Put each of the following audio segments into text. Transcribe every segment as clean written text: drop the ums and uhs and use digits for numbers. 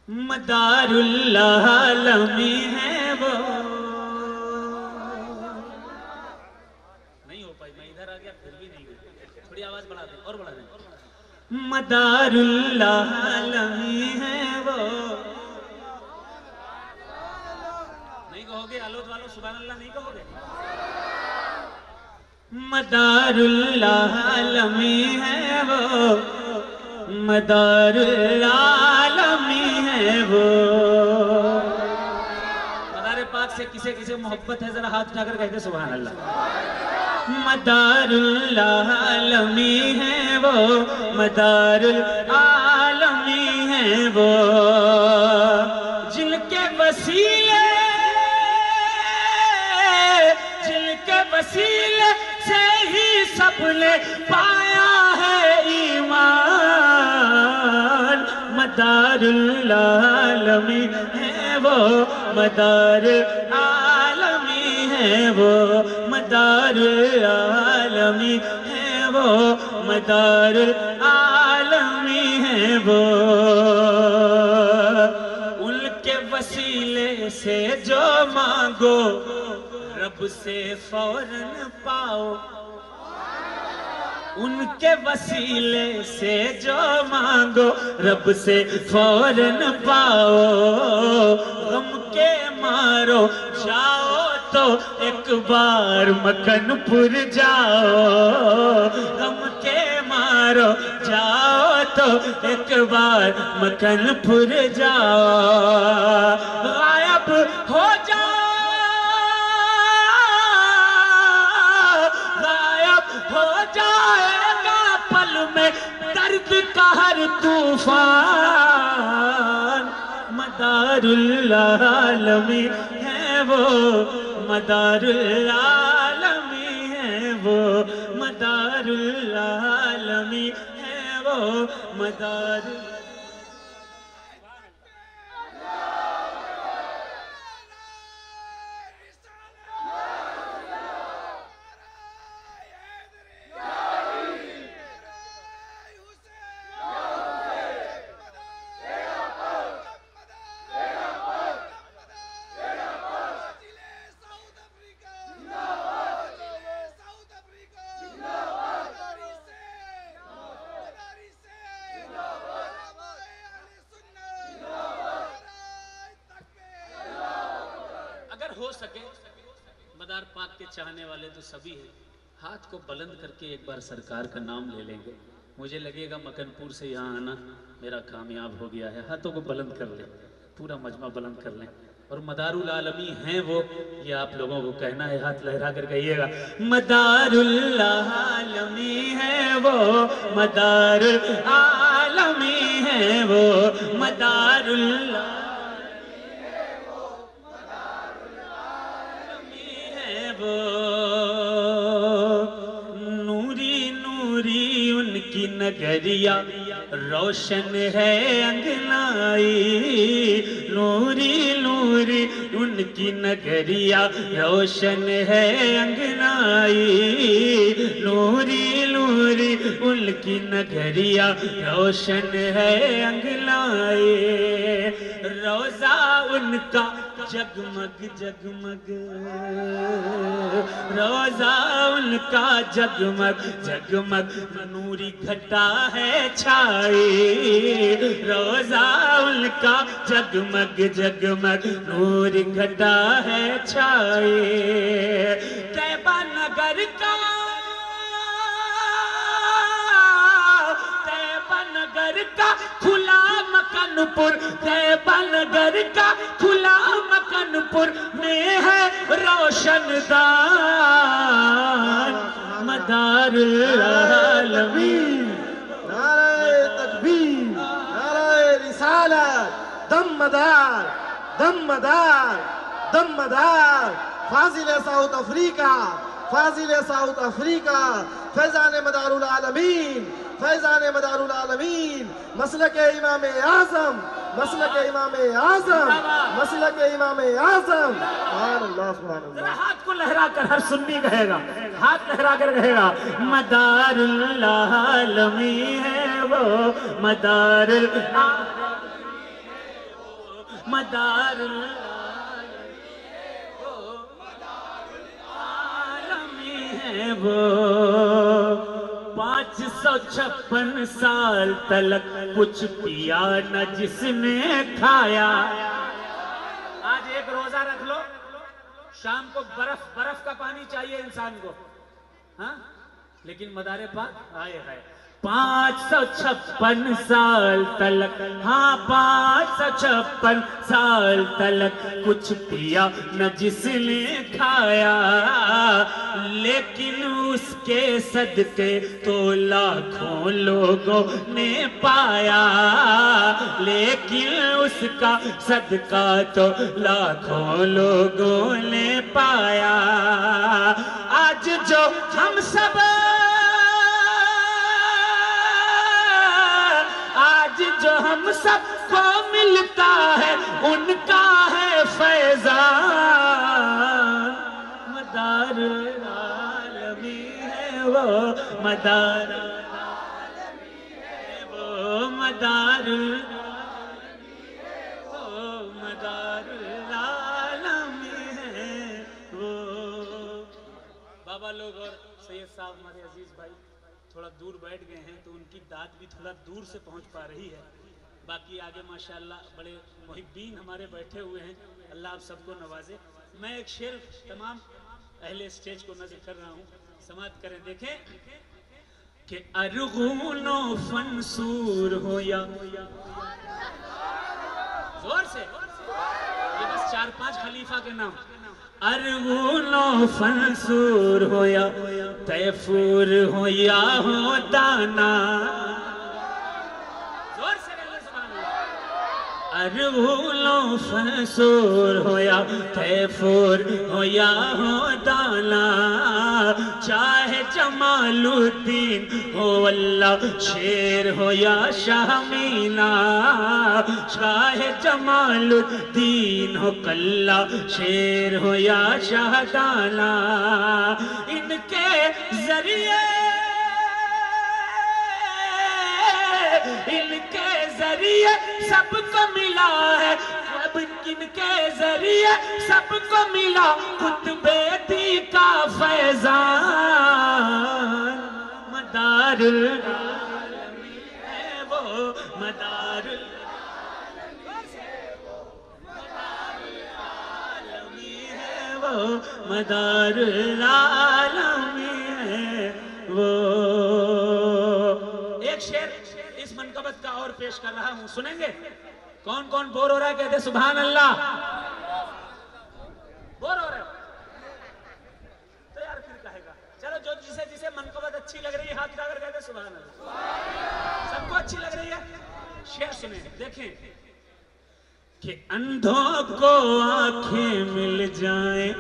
مدارالعالمی ہے وہ. نہیں ہو پائی، میں ادھر آ گیا پھر بھی نہیں گئی. تھوڑی آواز بڑھا دیں اور بڑھا دیں. مدارالعالمی ہے وہ. نہیں کہو گے آلود والوں سبحان اللہ نہیں کہو گے؟ مدارالعالمی ہے وہ. مدارالعالمی ہے وہ. مدار پاک سے کسے کسے محبت ہے ذرا ہاتھ اٹھا کر کہتے سبحان اللہ. مدارالعالمی ہے وہ. مدارالعالمی ہے وہ. جن کے وسیلے سے ہی سب نے پایا ہے ایمان. مدارالعالمی ہے وہ. مدارالعالمی ہے وہ. مدارالعالمی ہے وہ. مدارالعالمی ہے وہ. ان کے وسیلے سے جو مانگو رب سے فوراً پاؤ. ان کے وسیلے سے جو مانگو رب سے فوراً پاؤ. غم کے مارو جاؤ تو ایک بار مکن پور جاؤ. غم کے مارو جاؤ تو ایک بار مکن پور جاؤ. غائب ہو جاؤ جائے گا پل میں درد کا ہر طوفان. مدارالعالمی ہے وہ. مدارالعالمی ہے وہ. مدارالعالمی ہے وہ. ہو سکے مدار پاک کے چاہنے والے تو سبھی ہیں. ہاتھ کو بلند کر کے ایک بار سرکار کا نام لے لیں گے. مجھے لگے گا مکن پور سے یہاں آنا میرا کامیاب ہو گیا ہے. ہاتھوں کو بلند کر لیں, پورا مجمع بلند کر لیں. اور مدارالعالمی ہیں وہ, یہ آپ لوگوں کو کہنا ہے. ہاتھ لہرا کر کہیے گا مدارالعالمی ہے وہ. مدارالعالمی ہے وہ. مدارالعالمی نوری نوری ان کی نگریا روشن ہے انگنائی. نوری نوری ان کی نگریا روشن ہے انگنائی. نوری نوری ان کی نگریا روشن ہے انگنائی. روزہ ان کا جگمگ جگمگ. روزہ ان کا جگمگ جگمگ نوری گھٹا ہے چھائی. روزہ ان کا جگمگ جگمگ نوری گھٹا ہے چھائی. طیبہ نگر کا کھلا مکن پور. طیبہ نگر کا کھلا مکن پور میں ہے روشن دان. مدارالعالمی. نعرہ تکبیر, نعرہ رسالت. دم مدار, دم مدار, دم مدار. فاضل ساؤتھ افریقہ, فاضل ساؤتھ افریقہ. فیضان مدارالعالمین, فیضان مدارالعالمین. مسلک امام اعظم, مسلک امام اعظم, مسلک امام اعظم. سبحان اللہ, سبحان اللہ. ہاتھ کو لہرا کر ہر سنی کہے گا, ہاتھ لہرا کر کہے گا مدارالعالمی ہے وہ. مدارالعالمی مدار العالمی ہے وہ 556 سال تلک کچھ پیا نہ جس نے کھایا. آج ایک روزہ رکھ لو, شام کو برف کا پانی چاہیے انسان کو, ہاں, لیکن مدار پاک آئے 556 سال تلک, ہاں 556 سال تلک کچھ پیا نہ جس نے کھایا, لیکن اس کے صدقے تو لاکھوں لوگوں نے پایا, لیکن اس کا صدقہ تو لاکھوں لوگوں نے پایا. آج جو ہم سب جو ہم سب کو ملتا ہے ان کا ہے فیضان. مدار العالمی ہے وہ, مدار العالمی ہے وہ, مدار العالمی ہے وہ, مدار العالمی ہے وہ. بابا لوگ اور سید صاحب ہمارے عزیز بھائی تھوڑا دور بیٹھ گئے ہیں تو ان کی داد بھی تھوڑا دور سے پہنچ پا رہی ہے. باقی آگے ماشاءاللہ بڑے محبین ہمارے بیٹھے ہوئے ہیں, اللہ آپ سب کو نوازے. میں ایک شعر تمام اہل اسٹیج کو نظر کر رہا ہوں, سماعت کریں. دیکھیں کہ ارغون و فنسور ہو یا زور سے, یہ بس 4-5 خلیفہ کے نام. ارغون و فنسور ہو یا تیفور ہو یا ہو دانا, زور سے سبحان اللہ. ارغون و فنسور ہو یا تیفور ہو یا ہو دانا, چاہے جمال الدین ہو اللہ شیر ہو یا شاہ مینا, چاہے جمال الدین ہو کلہ شیر ہو یا شاہ دانا, ان کے ذریعے سب کو ملا ہے, اب ان کے ذریعے سب کو ملا قطب دی کا فیضان. مدار العالمی ہے وہ, مدار العالمی ہے وہ, مدار العالمی ہے وہ. ایک شعر اس منقبت کا اور پیش کر رہا ہوں, سنیں گے؟ کون کون بور ہو رہا ہے کہتے سبحان اللہ. بور ہو رہے ہو تو یار پھر کہے گا. چلو جو جسے منقبت اچھی لگ رہی ہے ہاتھ اٹھا کر کہتے سبحان اللہ. سب کو اچھی لگ رہی ہے. شعر سنیں, دیکھیں کہ اندھوں کو آنکھیں مل جائیں,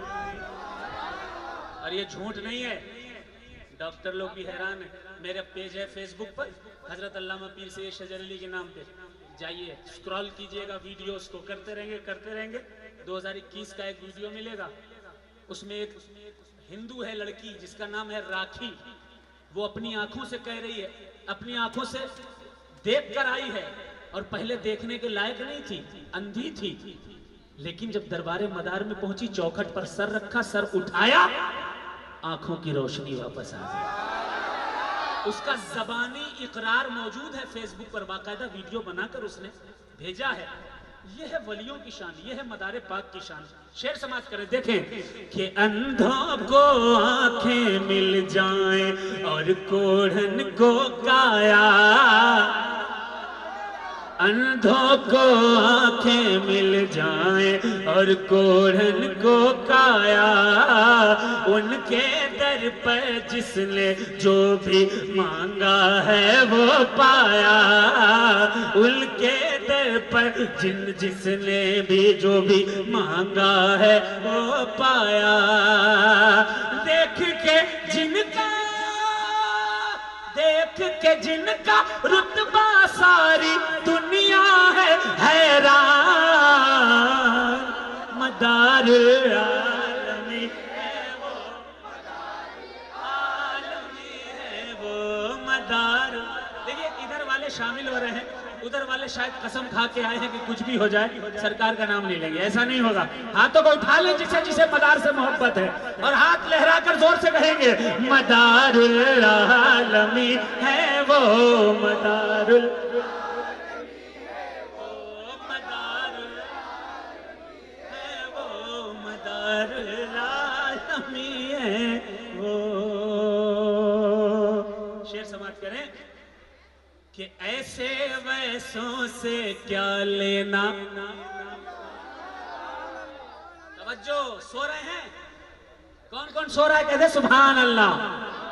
اور یہ جھوٹ نہیں ہے, ڈاکٹر لوگ بھی حیران ہیں. میرا پیج ہے فیس بک پر, حضرت علامہ پیر سید شجر علی کے نام پہ جائیے, سکرول کیجئے گا, ویڈیوز کو کرتے رہیں گے. 2021 کا ایک ویڈیو ملے گا, اس میں ایک ہندو ہے لڑکی جس کا نام ہے راکھی, وہ اپنی آنکھوں سے کہہ رہی ہے, اپنی آنکھوں سے دیکھ کر آئی ہے, اور پہلے دیکھنے کے لائق نہیں تھی, اندھی تھی, لیکن جب دربار مدار میں پہنچی چوکھٹ پر سر رکھا, سر اٹھایا, آنکھوں کی روشنی واپس آ گئی. اس کا زبانی اقرار موجود ہے فیس بک پر, باقاعدہ ویڈیو بنا کر اس نے بھیجا ہے. یہ ہے ولیوں کی شان, یہ ہے مدار پاک کی شان. شعر سماعت کریں, دیکھیں کہ اندھوں کو آنکھیں مل جائیں اور کوڑھن کو کایا, اندھوں کو آنکھیں مل جائیں اور کوڑھن کو کایا, ان کے در پر جس نے جو بھی مانگا ہے وہ پایا, ان کے در پر جس نے بھی جو بھی مانگا ہے وہ پایا. دیکھ کے جن کا رتبہ ساری دنیا ہے حیران, مدار العالمی ہے وہ, مدار العالمی ہے وہ, مدار. دیکھیے ادھر والے شامل ہو رہے ہیں, ادھر والے شاید قسم کھا کے آئے ہیں کہ کچھ بھی ہو جائے سرکار کا نام نہیں لیں گے. ایسا نہیں ہوگا. ہاتھوں کو اٹھا لیں جسے مدار سے محبت ہے, اور ہاتھ لہرا کر زور سے کہیں گے مدار العالمین ہے وہ, مدار العالمین ہے وہ, مدار العالمین ہے وہ, مدار العالمین ہے وہ. شعر سماعت کریں کہ ایسے ویسوں سے کیا لینا. توجہ, سو رہے ہیں؟ کون کون سو رہا ہے کہتے سبحان اللہ.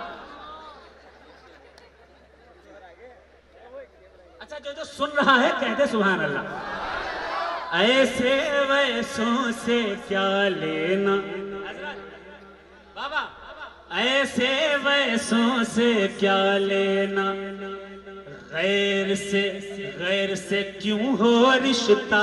اچھا, جو سن رہا ہے کہتے سبحان اللہ. ایسے ویسوں سے کیا لینا بابا, ایسے ویسوں سے کیا لینا, غیر سے کیوں ہو رشتہ.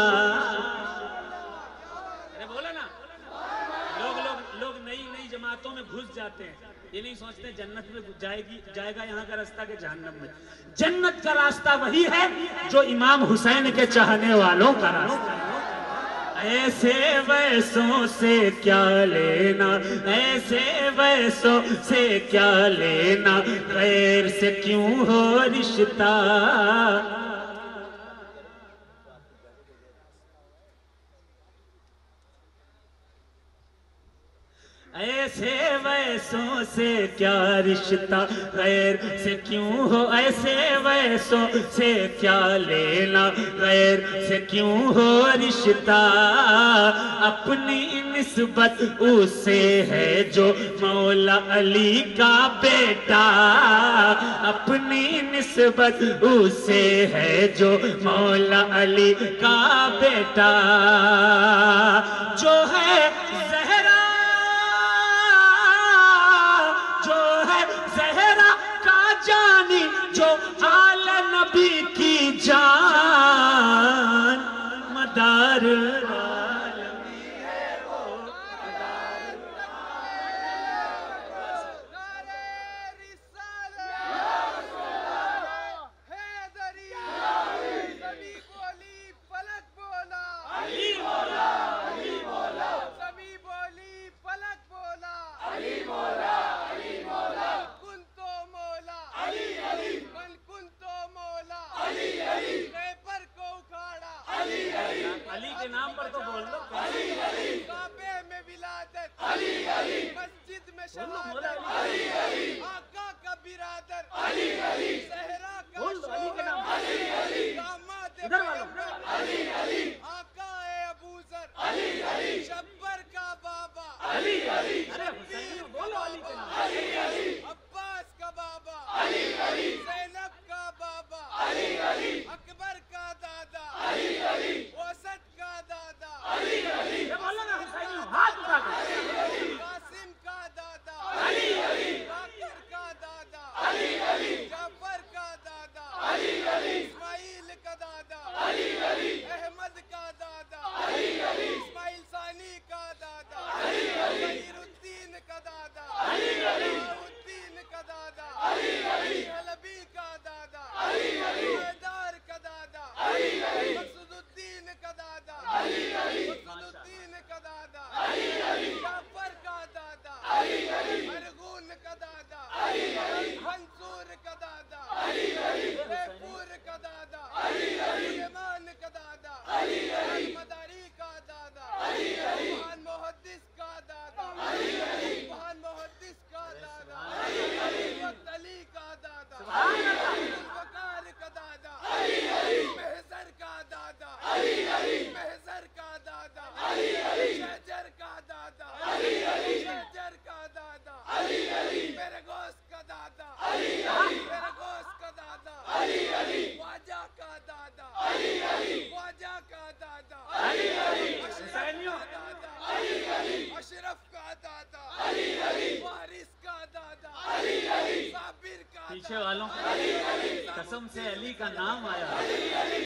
بولا نا, لوگ نئی جماعتوں میں گھس جاتے ہیں, یہ نہیں سوچتے جنت میں جائے گا یہاں کا راستہ کہ جہنم میں. جنت کا راستہ وہی ہے جو امام حسین کے چاہنے والوں کا راستہ. ایسے ویسوں سے کیا لینا, ایسے ویسوں سے کیا لینا, غیر سے کیوں ہو رشتہ. ایسے ویسوں سے کیا رشتہ, غیر سے کیوں ہو, ایسے ویسوں سے کیا لینا, غیر سے کیوں ہو رشتہ. اپنی نسبت اسے ہے جو مولا علی کا بیٹا, اپنی نسبت اسے ہے جو مولا علی کا بیٹا. جو ہے جو آل نبی کی جان, مدار العالمین ہے وہ, مدار علی کے نام پر تو بول لو. کعبے میں ولادت, مسجد میں شہادت, آقا کا برادر, صحرا کا شوہر, داماد پیغمبر, آقا ابوذر, شبر کا بابا, عباس کا بابا, زینب کا بابا, اکبر کا دادا, وسط کا دادا, قاسم کا دادا, باقر کا دادا, جعفر کا دادا, اسماعیل کا دادا, احمد کا دادا, اسماعیل ثانی کا دادا, ظہیر الدین کا دادا, الدین کا دادا, حلبی کا دادا, حیدر کا دادا, مقصود الدین کا دادا, مقصود الدین کا دادا, جعفر کا دادا, ارغون کا دادا, منصور کا دادا, بیپور کا دادا, سلیمان کا دادا, مداری کا دادا, سبحان محدث کا دادا, سبحان محدث کا دادا, وقت علی کا دادا, بکار کا دادا, محضر کا دادا, محضر کا دادا, شجر کا دادا, شجر کا دادا, میرے گوشت کا دادا, میرے گوشت کا دادا, خواجہ کا دادا, خواجہ کا دادا, اشرف کا دادا, وارث کا دادا, صابر کا دادا. پیچھے والوں قسم سے علی کا نام آیا.